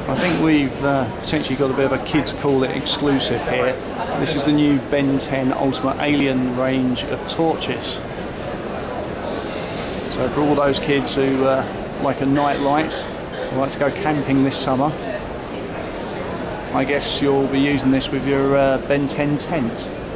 I think we've potentially got a bit of a kids call it exclusive here. This is the new Ben 10 Ultimate Alien range of torches. So for all those kids who like a night light, who like to go camping this summer, I guess you'll be using this with your Ben 10 tent.